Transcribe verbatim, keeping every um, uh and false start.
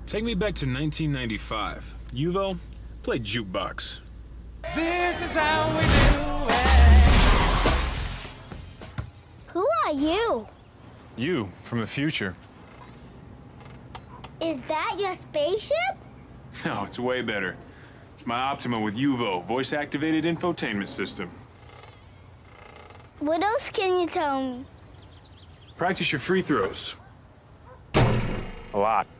Take me back to nineteen ninety-five. Yuvo, play jukebox. This is how we do it. Who are you? You, from the future. Is that your spaceship? No, it's way better. It's my Optima with Yuvo, voice-activated infotainment system. What else can you tell me? Practice your free throws. A lot.